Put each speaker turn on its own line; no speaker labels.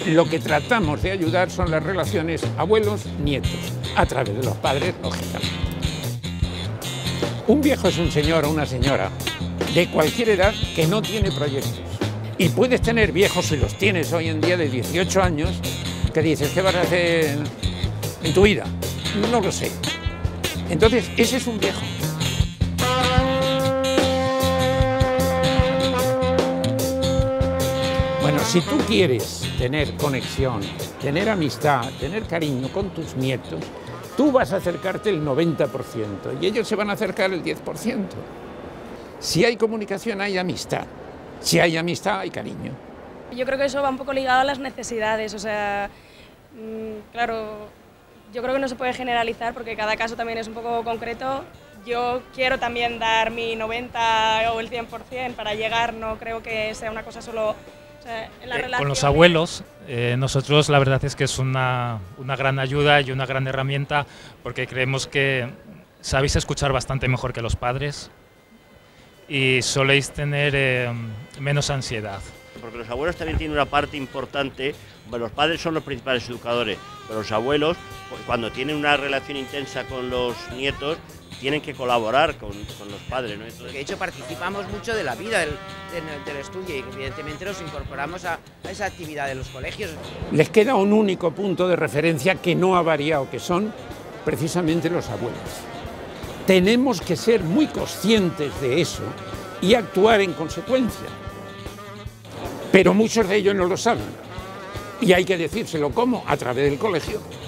lo que tratamos de ayudar son las relaciones abuelos-nietos, a través de los padres, lógicamente. Un viejo es un señor o una señora de cualquier edad que no tiene proyectos. Y puedes tener viejos, si los tienes hoy en día, de 18 años, que dices, ¿qué vas a hacer en tu vida? No lo sé. Entonces, ese es un viejo. Bueno, si tú quieres tener conexión, tener amistad, tener cariño con tus nietos, tú vas a acercarte el 90% y ellos se van a acercar el 10%. Si hay comunicación, hay amistad. Si hay amistad, hay cariño.
Yo creo que eso va un poco ligado a las necesidades, o sea, claro, yo creo que no se puede generalizar porque cada caso también es un poco concreto. Yo quiero también dar mi 90 o el 100% para llegar, no creo que sea una cosa solo... O sea, en la relación...
Con los abuelos, nosotros la verdad es que es una gran ayuda y una gran herramienta porque creemos que sabéis escuchar bastante mejor que los padres y soléis tener menos ansiedad.
Porque los abuelos también tienen una parte importante, bueno, los padres son los principales educadores, pero los abuelos, cuando tienen una relación intensa con los nietos, tienen que colaborar con los padres, ¿no? Entonces...
De hecho, participamos mucho de la vida del estudio y evidentemente nos incorporamos a esa actividad de los colegios.
Les queda un único punto de referencia que no ha variado, que son precisamente los abuelos. Tenemos que ser muy conscientes de eso y actuar en consecuencia. Pero muchos de ellos no lo saben. Y hay que decírselo, ¿cómo? A través del colegio.